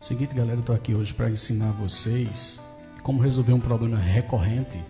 Seguinte, galera, eu tô aqui hoje para ensinar vocês como resolver um problema recorrente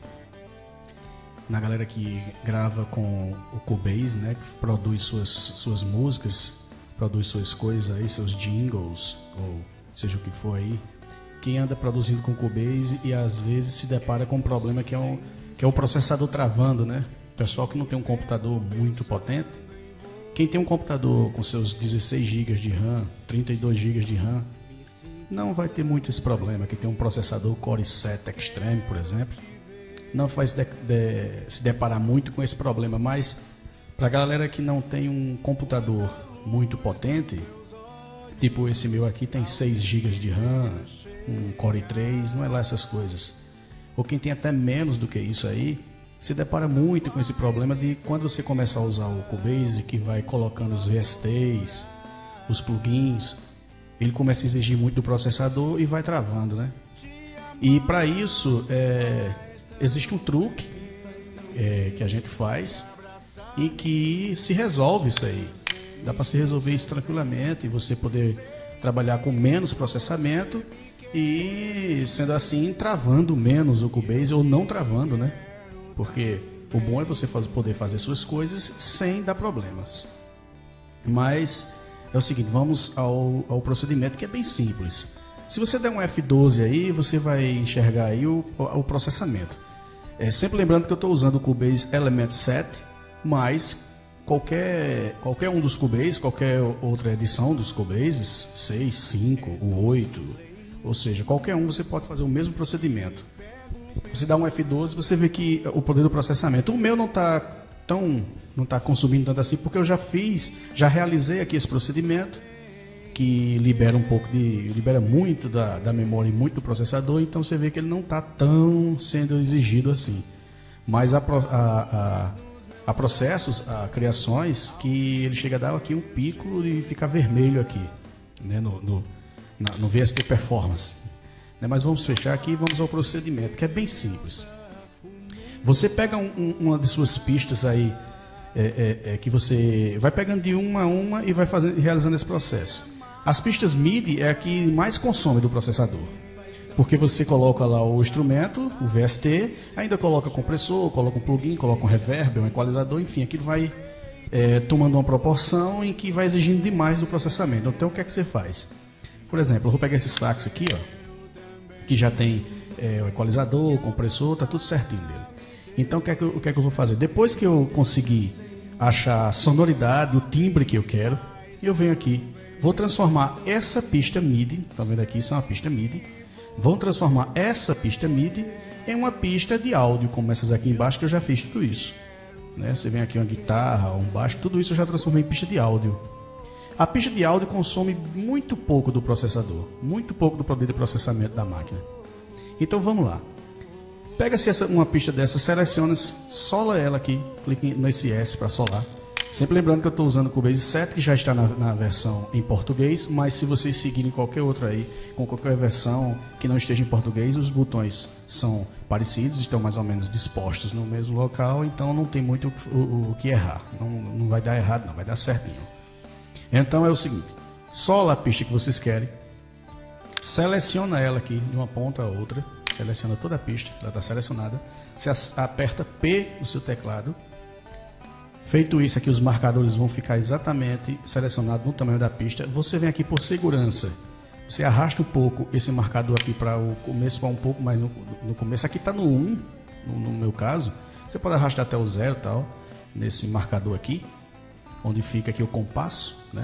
na galera que grava com o Cubase, né, que produz suas músicas, produz suas coisas aí, seus jingles, ou seja o que for aí. Quem anda produzindo com Cubase e às vezes se depara com um problema que é o processador travando, né? Pessoal que não tem um computador muito potente, quem tem um computador com seus 16 GB de RAM, 32 GB de RAM, não vai ter muito esse problema. Quem tem um processador Core i7 Extreme, por exemplo, não vai se deparar muito com esse problema. Mas para a galera que não tem um computador muito potente, tipo esse meu aqui tem 6 GB de RAM, um Core i3, não é lá essas coisas. Ou quem tem até menos do que isso aí, se depara muito com esse problema de quando você começa a usar o Cubase, que vai colocando os VSTs, os plugins, ele começa a exigir muito do processador e vai travando, né? E para isso, existe um truque que a gente faz e que se resolve isso aí. Dá para se resolver isso tranquilamente e você poder trabalhar com menos processamento e, sendo assim, travando menos o Cubase ou não travando, né? Porque o bom é você poder fazer suas coisas sem dar problemas. Mas é o seguinte, vamos ao procedimento, que é bem simples. Se você der um F12 aí, você vai enxergar aí o processamento. Sempre lembrando que eu estou usando o Cubase Element 7, mas qualquer um dos Cubase, qualquer outra edição dos Cubases, 6, 5, o 8, ou seja, qualquer um, você pode fazer o mesmo procedimento. Você dá um F12, você vê que o poder do processamento, o meu não está consumindo tanto assim, porque eu já realizei aqui esse procedimento que libera muito da memória e muito do processador, então você vê que ele não está tão sendo exigido assim. Mas há processos, há criações que ele chega a dar aqui um pico e ficar vermelho aqui, né, no VST Performance. Mas vamos fechar aqui e vamos ao procedimento, que é bem simples. Você pega uma de suas pistas aí, que você vai pegando de uma a uma e vai realizando esse processo. As pistas MIDI é a que mais consome do processador, porque você coloca lá o instrumento, o VST, ainda coloca compressor, coloca um plugin, coloca um reverb, um equalizador, enfim, aquilo vai tomando uma proporção em que vai exigindo demais do processamento. Então o que é que você faz? Por exemplo, eu vou pegar esse sax aqui, ó, que já tem o equalizador, o compressor, tá tudo certinho dele. Então o que é que eu vou fazer? Depois que eu conseguir achar a sonoridade, o timbre que eu quero, eu venho aqui, vou transformar essa pista MIDI, tá vendo aqui, isso é uma pista MIDI, vou transformar essa pista MIDI em uma pista de áudio, como essas aqui embaixo, que eu já fiz tudo isso, né? Você vem aqui uma guitarra, um baixo, tudo isso eu já transformei em pista de áudio. A pista de áudio consome muito pouco do processador, muito pouco do poder de processamento da máquina. Então vamos lá. Pega-se uma pista dessa, seleciona, sola ela aqui, clique nesse S para solar. Sempre lembrando que eu estou usando o Cubase 7, que já está na versão em português, mas se vocês seguirem qualquer outra aí, com qualquer versão que não esteja em português, os botões são parecidos, estão mais ou menos dispostos no mesmo local, então não tem muito o que errar. Não vai dar errado, não, vai dar certinho. Então é o seguinte, sola a pista que vocês querem, seleciona ela aqui de uma ponta a outra, seleciona toda a pista, ela está selecionada, você aperta P no seu teclado. Feito isso aqui, os marcadores vão ficar exatamente selecionados no tamanho da pista. Você vem aqui por segurança, você arrasta um pouco esse marcador aqui para o começo, para um pouco mais no começo. Aqui está no 1, no meu caso, você pode arrastar até o 0 tal, nesse marcador aqui, onde fica aqui o compasso, né?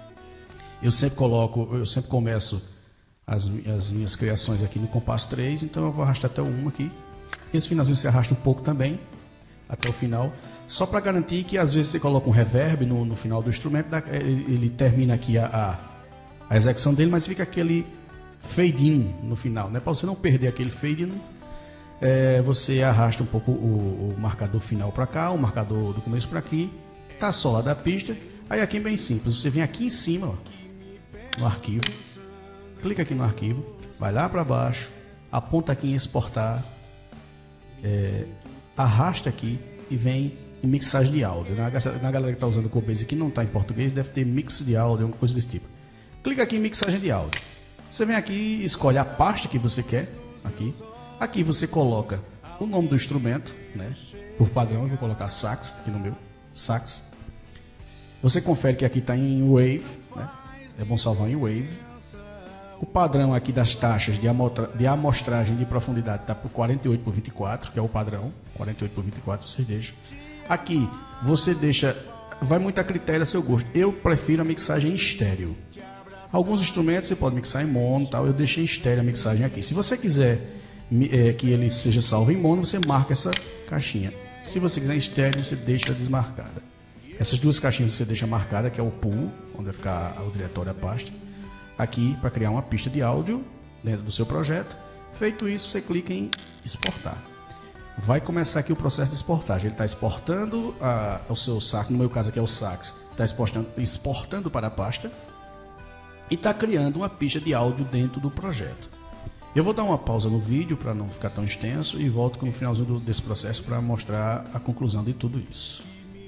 Eu sempre começo as minhas criações aqui no compasso 3, então eu vou arrastar até o 1 aqui. Esse finalzinho você arrasta um pouco também, até o final, só para garantir que às vezes você coloca um reverb no final do instrumento, ele termina aqui a execução dele, mas fica aquele fade in no final, né? Para você não perder aquele fade in, você arrasta um pouco o marcador final para cá, o marcador do começo para aqui. Tá solada a pista, aí aqui é bem simples, você vem aqui em cima, ó, no arquivo, clica aqui no arquivo, vai lá para baixo, aponta aqui em exportar, arrasta aqui e vem em mixagem de áudio. Na galera que está usando o Cubase que não está em português, deve ter mix de áudio, alguma coisa desse tipo. Clica aqui em mixagem de áudio. Você vem aqui e escolhe a pasta que você quer. Aqui você coloca o nome do instrumento, né? Por padrão eu vou colocar sax aqui no meu, sax. Você confere que aqui está em Wave, né? É bom salvar em Wave. O padrão aqui das taxas de amostragem de profundidade está por 48/24, que é o padrão, 48/24 você deixa. Aqui você deixa, vai muito a critério a seu gosto. Eu prefiro a mixagem em estéreo. Alguns instrumentos você pode mixar em mono, tal. Eu deixei em estéreo a mixagem aqui. Se você quiser que ele seja salvo em mono, você marca essa caixinha. Se você quiser em estéreo, você deixa desmarcada. Essas duas caixinhas você deixa marcada, que é o pool, onde vai ficar o diretório, a pasta. Aqui para criar uma pista de áudio dentro do seu projeto. Feito isso, você clica em exportar. Vai começar aqui o processo de exportagem. Ele está exportando o seu sax, no meu caso aqui é o sax, está exportando para a pasta e está criando uma pista de áudio dentro do projeto. Eu vou dar uma pausa no vídeo para não ficar tão extenso e volto no finalzinho desse processo para mostrar a conclusão de tudo isso.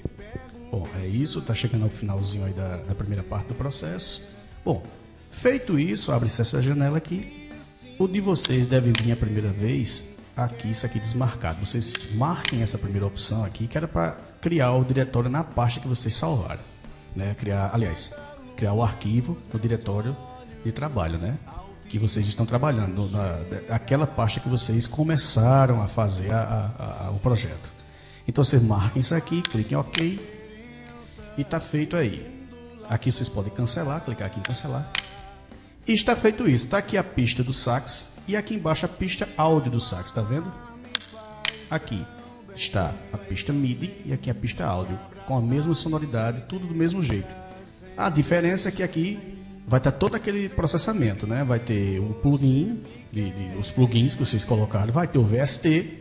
Bom, é isso, está chegando ao finalzinho aí da primeira parte do processo. Bom, feito isso, abre-se essa janela aqui. O de vocês deve vir a primeira vez aqui, isso aqui desmarcado. Vocês marquem essa primeira opção aqui, que era para criar o diretório na pasta que vocês salvaram, né? Criar o arquivo no diretório de trabalho, né? Que vocês estão trabalhando, aquela pasta que vocês começaram a fazer o projeto. Então vocês marquem isso aqui, cliquem em OK e está feito aí. Aqui vocês podem cancelar, clicar aqui em cancelar. E está feito isso. Está aqui a pista do sax e aqui embaixo a pista áudio do sax, está vendo? Aqui está a pista MIDI e aqui a pista áudio, com a mesma sonoridade, tudo do mesmo jeito. A diferença é que aqui vai estar todo aquele processamento, né? Vai ter o plugin, os plugins que vocês colocaram, vai ter o VST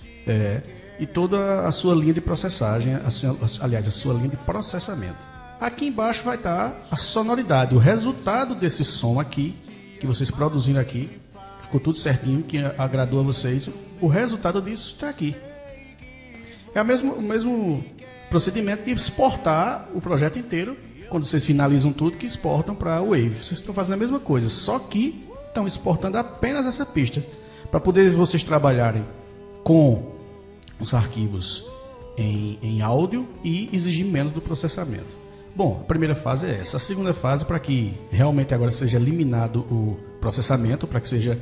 e toda a sua linha de processagem, aliás, a sua linha de processamento. Aqui embaixo vai estar a sonoridade, o resultado desse som aqui, que vocês produziram aqui, ficou tudo certinho, que agradou a vocês, o resultado disso está aqui. É o mesmo procedimento de exportar o projeto inteiro, quando vocês finalizam tudo, que exportam para o Wave. Vocês estão fazendo a mesma coisa, só que estão exportando apenas essa pista, para poder vocês trabalharem com os arquivos em áudio e exigir menos do processamento. Bom, a primeira fase é essa. A segunda fase, para que realmente agora seja eliminado o processamento, para que seja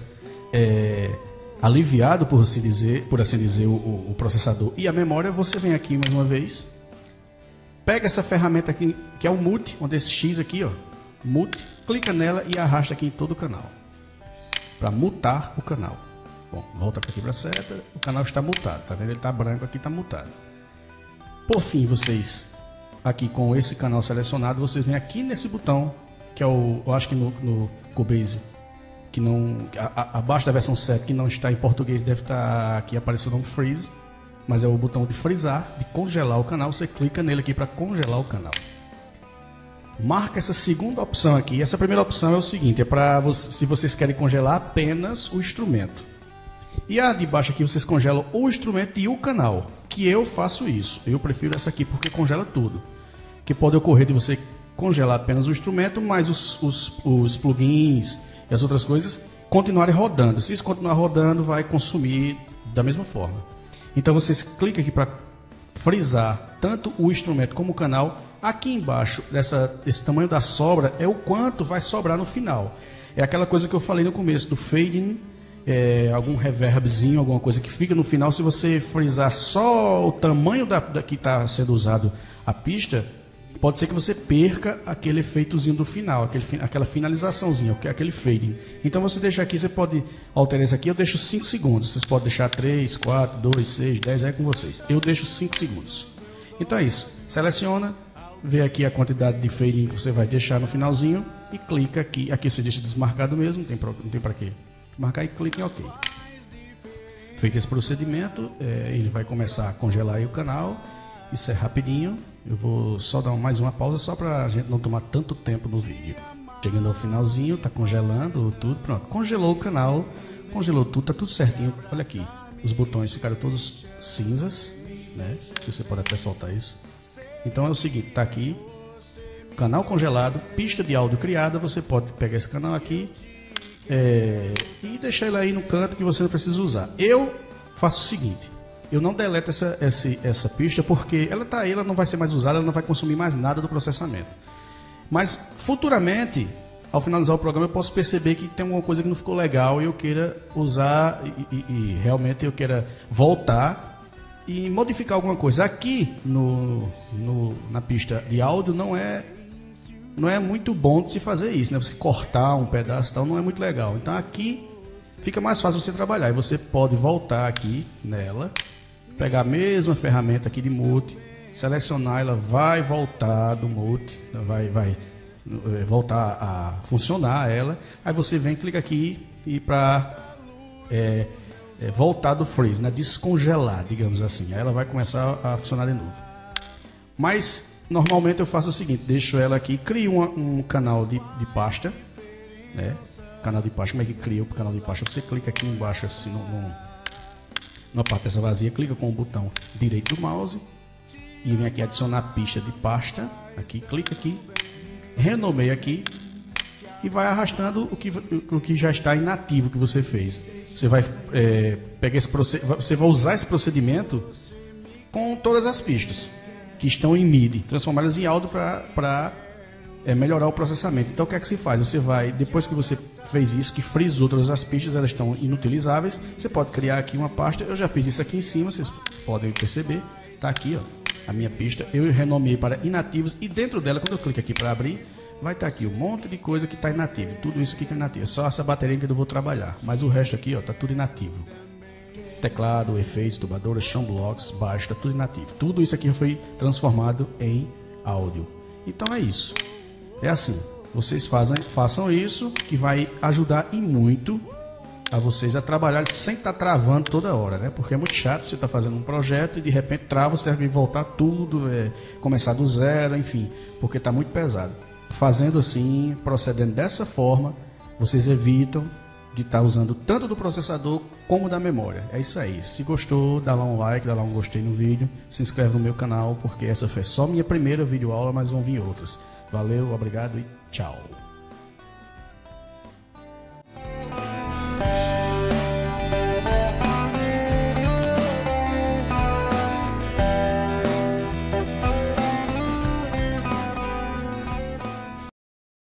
aliviado, por assim dizer, o processador e a memória, você vem aqui mais uma vez, pega essa ferramenta aqui, que é o Mute, onde esse X aqui, ó, Mute, clica nela e arrasta aqui em todo o canal, para mutar o canal. Bom, volta aqui para a seta, o canal está mutado, tá vendo? Ele está branco aqui, está mutado. Por fim, vocês, aqui com esse canal selecionado, vocês vêm aqui nesse botão, que é eu acho que no Cubase, que não, abaixo da versão 7, que não está em português, deve estar aqui aparecendo um Freeze, mas é o botão de frisar, de congelar o canal. Você clica nele aqui para congelar o canal. Marca essa segunda opção aqui. Essa primeira opção é o seguinte, é para se vocês querem congelar apenas o instrumento. E a de baixo aqui vocês congelam o instrumento e o canal, que eu faço isso. Eu prefiro essa aqui porque congela tudo. Que pode ocorrer de você congelar apenas o instrumento, mas os plugins e as outras coisas continuarem rodando. Se isso continuar rodando, vai consumir da mesma forma. Então vocês clicam aqui para frisar tanto o instrumento como o canal. Aqui embaixo, esse tamanho da sobra é o quanto vai sobrar no final. É aquela coisa que eu falei no começo, do fading, algum reverbzinho, alguma coisa que fica no final. Se você frisar só o tamanho que está sendo usado a pista, pode ser que você perca aquele efeitozinho do final, aquela finalizaçãozinha, aquele fading. Então você deixa aqui, você pode alterar isso aqui, eu deixo 5 segundos. Vocês podem deixar 3, 4, 2, 6, 10, é com vocês. Eu deixo 5 segundos. Então é isso. Seleciona, vê aqui a quantidade de fading que você vai deixar no finalzinho e clica aqui. Aqui você deixa desmarcado mesmo, não tem para quê. Marcar e clica em OK. Feito esse procedimento, ele vai começar a congelar aí o canal. Isso é rapidinho. Eu vou só dar mais uma pausa só para a gente não tomar tanto tempo no vídeo. Chegando ao finalzinho, tá congelando tudo, pronto. Congelou o canal, congelou tudo, tá tudo certinho. Olha aqui, os botões ficaram todos cinzas, né? Você pode até soltar isso. Então é o seguinte, tá aqui, canal congelado, pista de áudio criada. Você pode pegar esse canal aqui, e deixar ele aí no canto que você não precisa usar. Eu faço o seguinte, eu não deleto essa pista porque ela está aí, ela não vai ser mais usada, ela não vai consumir mais nada do processamento. Mas futuramente, ao finalizar o programa, eu posso perceber que tem alguma coisa que não ficou legal e eu queira usar e realmente eu queira voltar e modificar alguma coisa. Aqui na pista de áudio não é muito bom de se fazer isso, né? Você cortar um pedaço e tal, não é muito legal. Então aqui fica mais fácil você trabalhar. E você pode voltar aqui nela, pegar a mesma ferramenta aqui de mute, selecionar, ela vai voltar do mute, vai voltar a funcionar ela. Aí você vem, clica aqui e para voltar do freeze, né? Descongelar, digamos assim. Aí ela vai começar a funcionar de novo. Mas normalmente eu faço o seguinte, deixo ela aqui, crio um canal de pasta, né? Canal de pasta, como é que cria o canal de pasta? Você clica aqui embaixo assim numa parte dessa vazia, clica com o botão direito do mouse e vem aqui adicionar pista de pasta, aqui, clica aqui, renomeia aqui e vai arrastando o que já está inativo que você fez. Você vai pegar você vai usar esse procedimento com todas as pistas que estão em MIDI, transformá-las em áudio para melhorar o processamento. Então o que é que se faz? Você vai, depois que você fez isso, que frisou todas as pistas, elas estão inutilizáveis, você pode criar aqui uma pasta. Eu já fiz isso aqui em cima, vocês podem perceber, tá aqui, ó, a minha pista, eu renomeei para inativos e dentro dela, quando eu clico aqui para abrir, vai estar aqui um monte de coisa que está inativo, tudo isso aqui que é inativo, é só essa bateria que eu vou trabalhar, mas o resto aqui, ó, tá tudo inativo. Teclado, efeitos, tubadoras, chão blocks, baixo, tá tudo inativo. Tudo isso aqui foi transformado em áudio. Então é isso. É assim, vocês façam isso, que vai ajudar e muito a vocês a trabalhar sem estar travando toda hora, né? Porque é muito chato você estar fazendo um projeto e de repente trava, você deve voltar tudo, começar do zero, enfim, porque está muito pesado. Fazendo assim, procedendo dessa forma, vocês evitam de estar usando tanto do processador como da memória. É isso aí. Se gostou, dá lá um like, dá lá um gostei no vídeo, se inscreve no meu canal, porque essa foi só minha primeira videoaula, mas vão vir outras. Valeu, obrigado e tchau.